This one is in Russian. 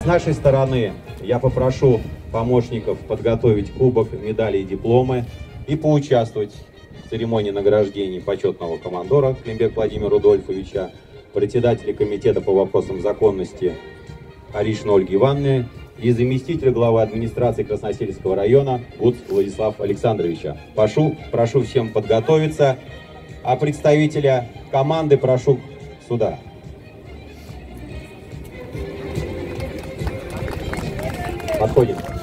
С нашей стороны я попрошу помощников подготовить кубок, медали и дипломы и поучаствовать в церемонии награждения почетного командора Климбека Владимира Рудольфовича, председателя комитета по вопросам законности Аришина Ольги Ивановны и заместителя главы администрации Красносельского района Гуц Владислава Александровича. Прошу всем подготовиться, а представителя команды прошу сюда. Подходим.